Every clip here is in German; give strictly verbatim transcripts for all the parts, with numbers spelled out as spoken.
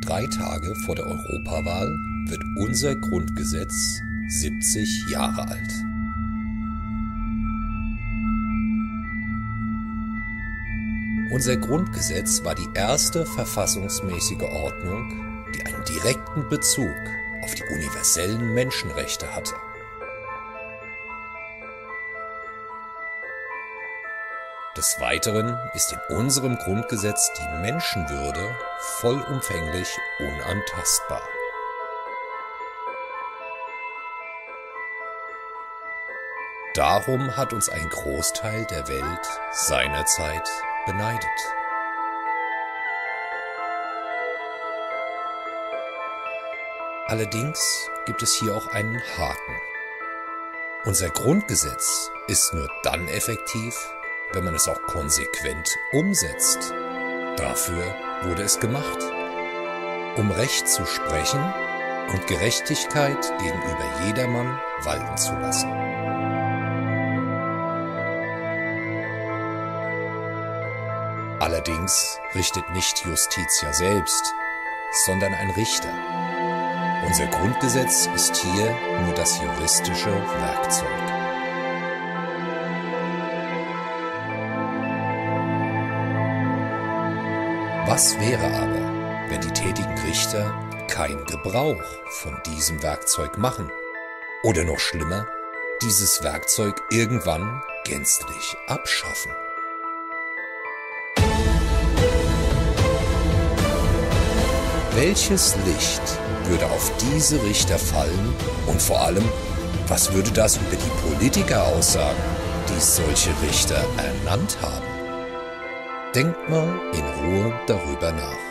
drei Tage vor der Europawahl wird unser Grundgesetz siebzig Jahre alt. Unser Grundgesetz war die erste verfassungsmäßige Ordnung, die einen direkten Bezug auf die universellen Menschenrechte hatte. Des Weiteren ist in unserem Grundgesetz die Menschenwürde vollumfänglich unantastbar. Darum hat uns ein Großteil der Welt seinerzeit beneidet. Allerdings gibt es hier auch einen Haken. Unser Grundgesetz ist nur dann effektiv, wenn man es auch konsequent umsetzt. Dafür wurde es gemacht, um Recht zu sprechen und Gerechtigkeit gegenüber jedermann walten zu lassen. Allerdings richtet nicht Justitia selbst, sondern ein Richter. Unser Grundgesetz ist hier nur das juristische Werkzeug. Was wäre aber, wenn die tätigen Richter keinen Gebrauch von diesem Werkzeug machen? Oder noch schlimmer, dieses Werkzeug irgendwann gänzlich abschaffen? Welches Licht würde auf diese Richter fallen und vor allem, was würde das über die Politiker aussagen, die solche Richter ernannt haben? Denkt mal in Ruhe darüber nach.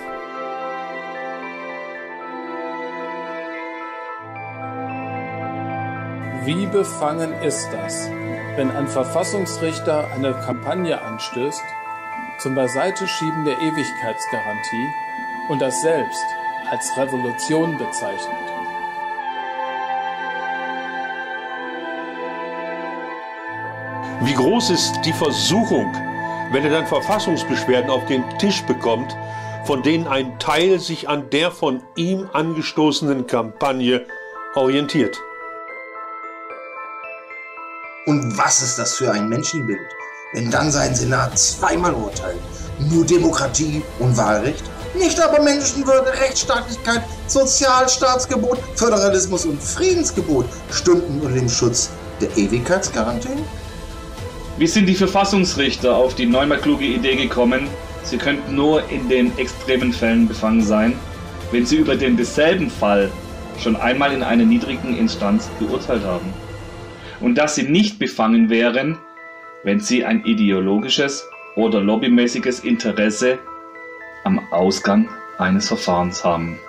Wie befangen ist das, wenn ein Verfassungsrichter eine Kampagne anstößt zum Beiseiteschieben der Ewigkeitsgarantie und das selbst als Revolution bezeichnet? Wie groß ist die Versuchung, wenn er dann Verfassungsbeschwerden auf den Tisch bekommt, von denen ein Teil sich an der von ihm angestoßenen Kampagne orientiert. Und was ist das für ein Menschenbild, wenn dann sein Senat zweimal urteilt? Nur Demokratie und Wahlrecht? Nicht aber Menschenwürde, Rechtsstaatlichkeit, Sozialstaatsgebot, Föderalismus und Friedensgebot stünden unter dem Schutz der Ewigkeitsgarantie? Wie sind die Verfassungsrichter auf die neunmal kluge Idee gekommen, sie könnten nur in den extremen Fällen befangen sein, wenn sie über den desselben Fall schon einmal in einer niedrigen Instanz geurteilt haben? Und dass sie nicht befangen wären, wenn sie ein ideologisches oder lobbymäßiges Interesse am Ausgang eines Verfahrens haben.